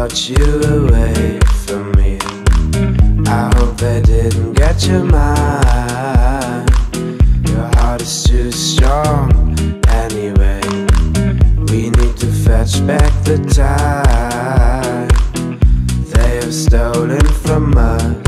brought you away from me. I hope they didn't get your mind. Your heart is too strong anyway. We need to fetch back the time they have stolen from us.